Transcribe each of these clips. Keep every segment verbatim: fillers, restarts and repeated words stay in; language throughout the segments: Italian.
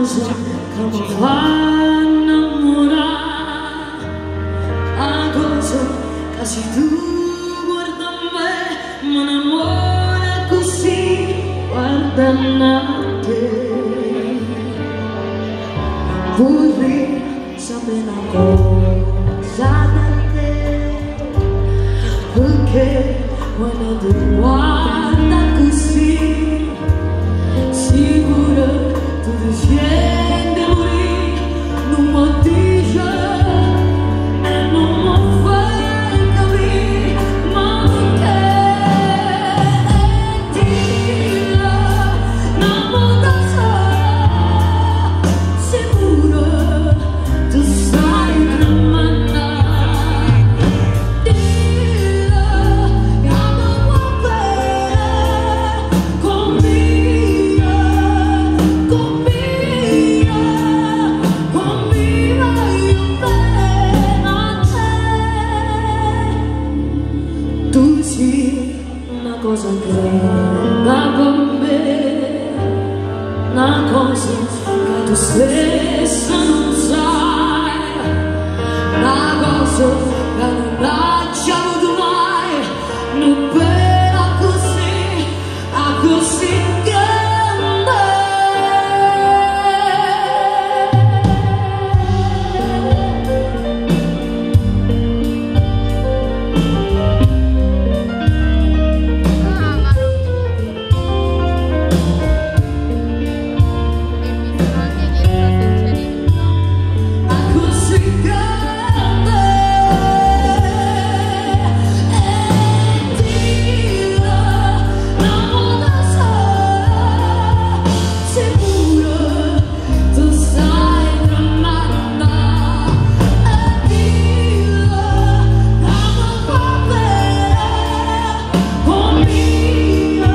cosa che mi fa innamorare, la cosa che se tu guarda me mi innamora così, guardando a te. Vorrei sapere una cosa da te, perché quando ti guarda così sicuro tu ti senti morire, non mi dice e non mi fai capire, ma perché? E dillo, non mi da solo, sicuro tu sai tramandare. Dillo, che non vuoi bene conmigo, conmigo, conmigo io bene a te. Tu sei una cosa grande per me, una cosa che tu stessa non sai, una cosa che non hai già avuto mai, non bella così, a così grande. A così grande. E dillo, non da solo, sicuro tu sai tramandare. E dillo, che non va bene conmigo,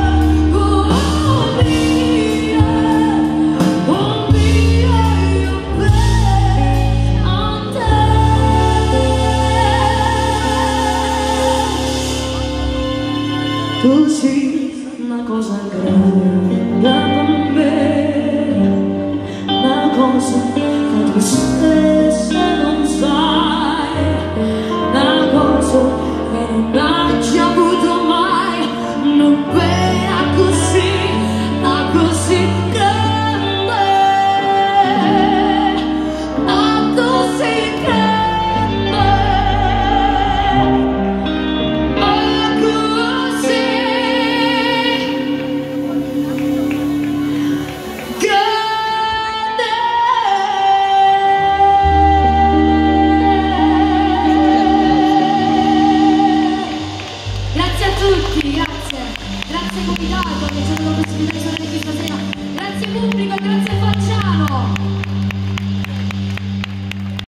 conmigo, conmigo io bene a te. Tu sei una cosa grande per me, una cosa che tu stessa non sai, una cosa che non hai già avuto mai, non bella così, ma così grande, ma così grande, ma così Grazie a tutti, grazie, grazie comitato che ci hanno dato la possibilità di stare qui stasera.